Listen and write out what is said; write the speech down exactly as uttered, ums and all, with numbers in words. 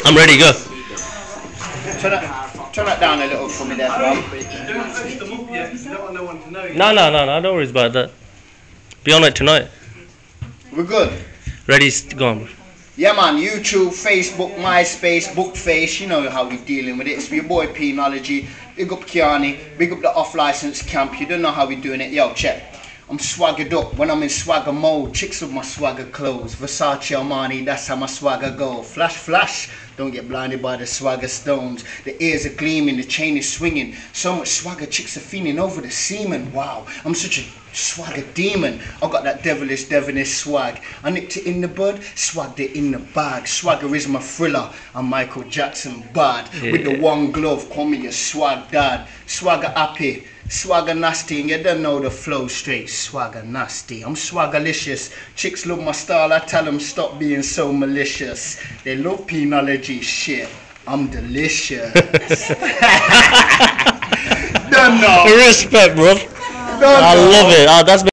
I'm ready, go. Turn that, turn that down a little for me there, bro. No, no, no, no, don't worry about that. Be on it tonight. We're good. Ready, go on. Yeah, man, YouTube, Facebook, MySpace, Bookface, you know how we're dealing with it. It's your boy P-Nology. Big up Kiani, big up the off-license camp. You don't know how we're doing it. Yo, check. I'm swaggered up when I'm in swagger mode. Chicks with my swagger clothes. Versace, Armani, that's how my swagger go. Flash, flash, don't get blinded by the swagger stones. The ears are gleaming, the chain is swinging. So much swagger, chicks are feeling over the semen. Wow, I'm such a swagger demon. I got that devilish, devilish swag. I nicked it in the bud, swagged it in the bag. Swagger is my thriller. I'm Michael Jackson bad. Yeah. With the one glove, call me a swag dad. Swagger happy. Swagger nasty, and you don't know the flow straight. Swagger nasty, I'm swaggerlicious. Chicks love my style, I tell them stop being so malicious. They love P-Nology shit, I'm delicious. Don't know. Respect, bro. Don't I know. love it. Oh, that's